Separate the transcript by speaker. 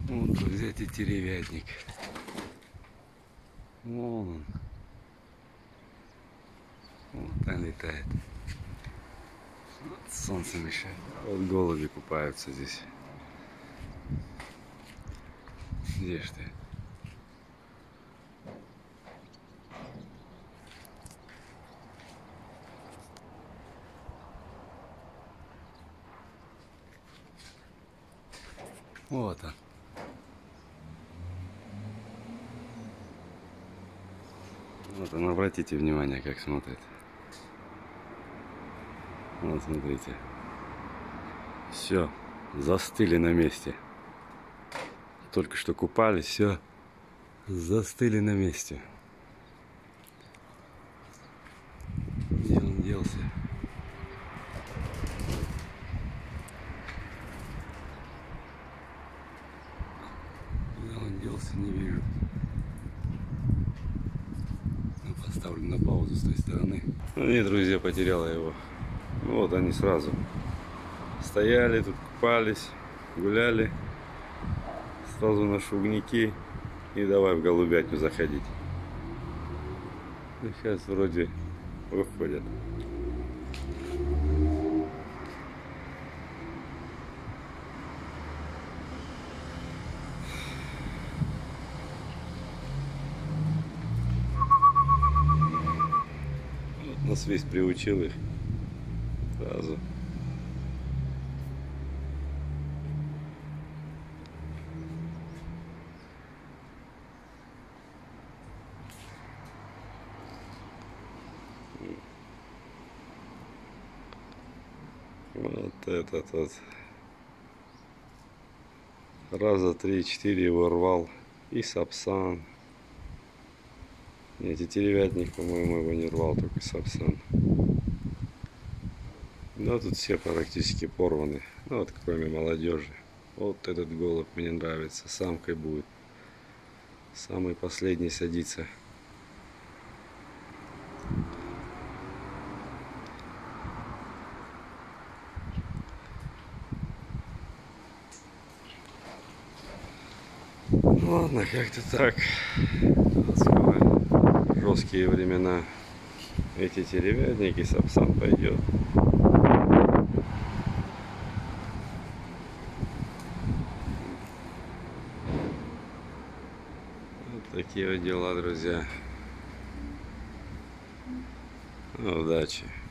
Speaker 1: Вот, друзья, тетеревятник. Вон он. Вот он летает. Вот солнце мешает. Вот голуби купаются здесь. Где ж ты? Вот он. Вот он, обратите внимание, как смотрит. Вот смотрите. Все, застыли на месте. Только что купались, все, застыли на месте. Где он делся? Куда он делся, не вижу. Поставлю на паузу с той стороны. Нет, друзья, потеряла его. Вот они сразу стояли тут, купались, гуляли. Сразу на шугники и давай в голубятню заходить. И сейчас вроде выходят. Вот на свист приучил их сразу. Вот этот вот. Раза 3-4 его рвал. И сапсан. Нет, и тетеревятник, по-моему, его не рвал, только сапсан. Да, тут все практически порваны. Ну, вот кроме молодежи. Вот этот голубь мне нравится. Самкой будет. Самый последний садится. Ладно, как-то так. Скоро жесткие времена. Эти тетеревятники, сапсан пойдет. Вот такие вот дела, друзья. Удачи.